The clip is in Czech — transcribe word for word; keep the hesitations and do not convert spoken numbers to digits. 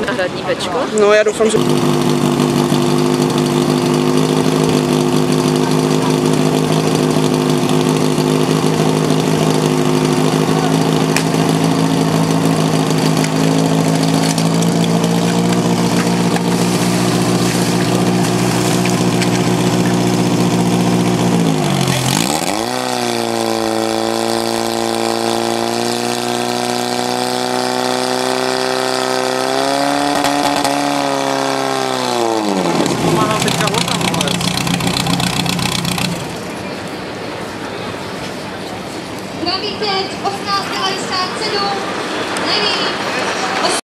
náhradní Bčko? No, já doufám, že... Praví teď osmnáct devadesát sedm, nevím.